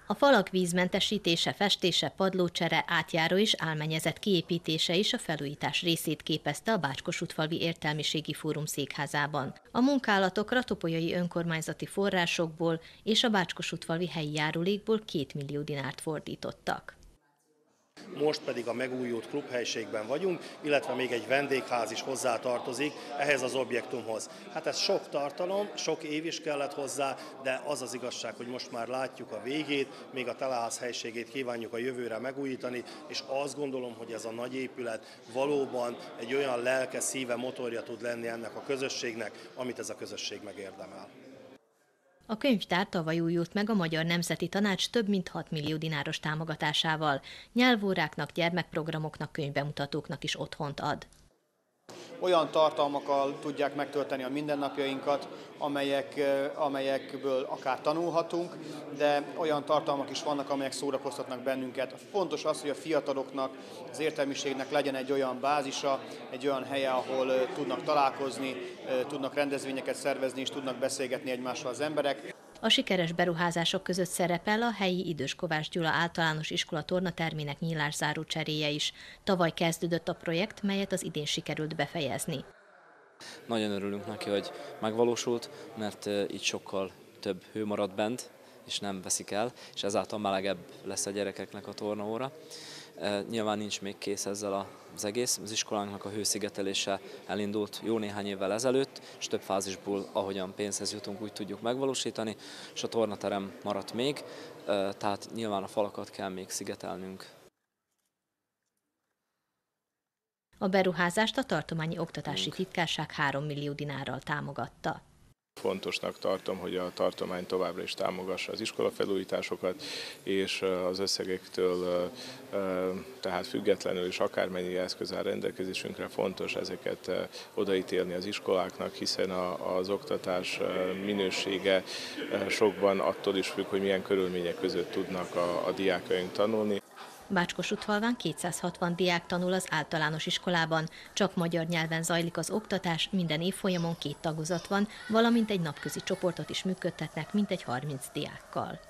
A falak vízmentesítése, festése, padlócsere, átjáró és álmennyezet kiépítése is a felújítás részét képezte a Bács-Kossuthfalvi Értelmiségi Fórum székházában. A munkálatokra topolyai önkormányzati forrásokból és a Bács-Kossuthfalvi helyi járulékból 2 millió dinárt fordítottak. Most pedig a megújult klubhelyiségben vagyunk, illetve még egy vendégház is hozzátartozik ehhez az objektumhoz. Hát ez sok tartalom, sok év is kellett hozzá, de az az igazság, hogy most már látjuk a végét, még a teleház helyiségét kívánjuk a jövőre megújítani, és azt gondolom, hogy ez a nagy épület valóban egy olyan lelke, szíve, motorja tud lenni ennek a közösségnek, amit ez a közösség megérdemel. A könyvtár tavaly újult meg a Magyar Nemzeti Tanács több mint 6 millió dináros támogatásával. Nyelvóráknak, gyermekprogramoknak, könyvbemutatóknak is otthont ad. Olyan tartalmakkal tudják megtölteni a mindennapjainkat, amelyekből akár tanulhatunk, de olyan tartalmak is vannak, amelyek szórakoztatnak bennünket. Fontos az, hogy a fiataloknak, az értelmiségnek legyen egy olyan bázisa, egy olyan helye, ahol tudnak találkozni, tudnak rendezvényeket szervezni és tudnak beszélgetni egymással az emberek. A sikeres beruházások között szerepel a helyi Idős Kovács Gyula általános iskola tornatermének nyílászáró cseréje is. Tavaly kezdődött a projekt, melyet az idén sikerült befejezni. Nagyon örülünk neki, hogy megvalósult, mert így sokkal több hő marad bent, és nem veszik el, és ezáltal melegebb lesz a gyerekeknek a tornaóra. Nyilván nincs még kész ezzel az egész. Az iskolánknak a hőszigetelése elindult jó néhány évvel ezelőtt, és több fázisból, ahogyan pénzhez jutunk, úgy tudjuk megvalósítani, és a tornaterem maradt még, tehát nyilván a falakat kell még szigetelnünk. A beruházást a Tartományi Oktatási Titkárság 3 millió dinárral támogatta. Fontosnak tartom, hogy a tartomány továbbra is támogassa az iskolafelújításokat, és az összegektől tehát függetlenül is akármennyi eszköz áll rendelkezésünkre, fontos ezeket odaítélni az iskoláknak, hiszen az oktatás minősége sokban attól is függ, hogy milyen körülmények között tudnak a diákaink tanulni. Bács-Kossuthfalván 260 diák tanul az általános iskolában, csak magyar nyelven zajlik az oktatás, minden évfolyamon 2 tagozat van, valamint egy napközi csoportot is működtetnek mintegy 30 diákkal.